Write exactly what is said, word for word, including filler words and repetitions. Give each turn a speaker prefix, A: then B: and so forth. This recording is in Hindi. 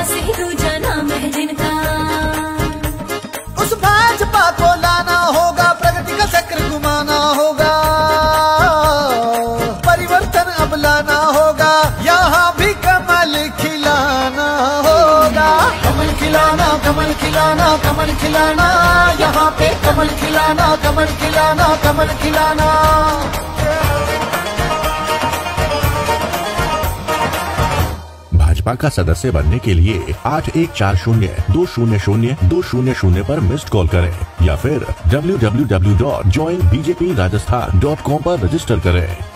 A: से दूजा नाम है जिनका।
B: उस भाजपा को लाना होगा, प्रगति का चक्र घुमाना होगा, परिवर्तन अब लाना होगा, यहाँ भी कमल खिलाना होगा। कमल खिलाना, कमल खिलाना, कमल खिलाना, यहाँ पे कमल खिलाना, कमल खिलाना, कमल खिलाना।
C: भाजपा का सदस्य बनने के लिए आठ एक चार शून्य दो शून्य शून्य दो शून्य शून्य पर मिस्ड कॉल करें या फिर W W W dot join BJP Rajasthan dot com पर रजिस्टर करें।